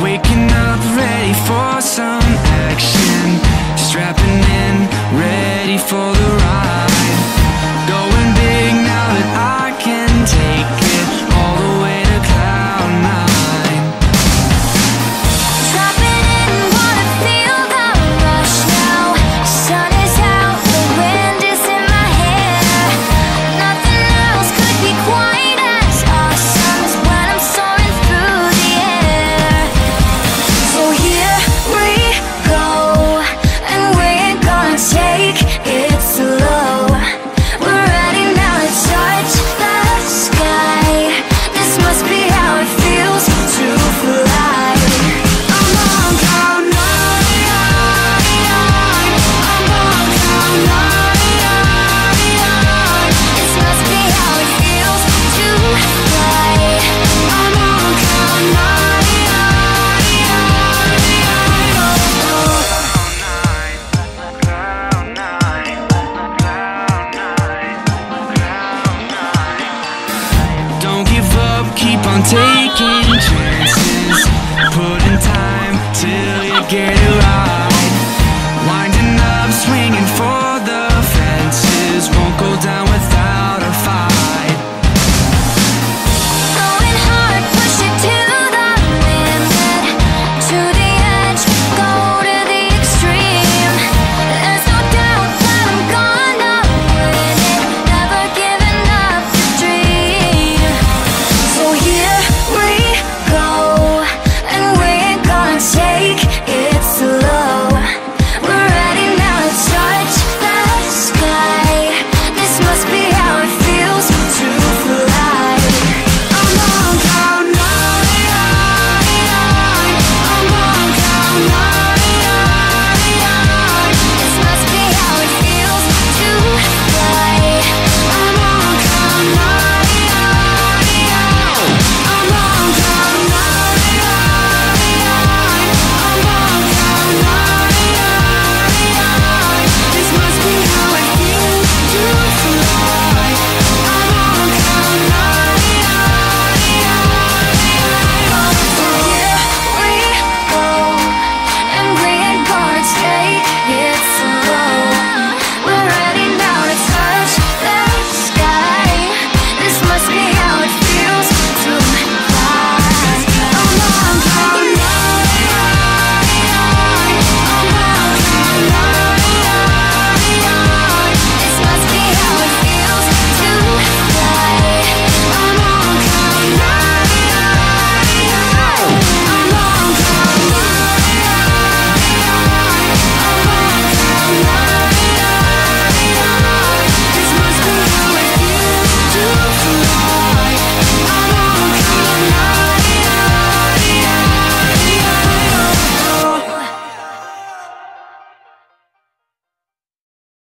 Waking up ready for some action, strapping in, ready for the ride. Going big now that I can take it all the way to cloud nine. Dropping in, wanna feel the rush now. Sun is out, the wind is in my hair. Nothing else could be quite as awesome as when I'm soaring through the air. So here we go, and we ain't gonna take it slow. We're ready now to touch the sky. This must be how it feels to fly. I'm on cloud nine. I'm on cloud nine. This must be how it feels to fly. I'm on cloud Don't give up, keep on taking chances, put in time till you get it right.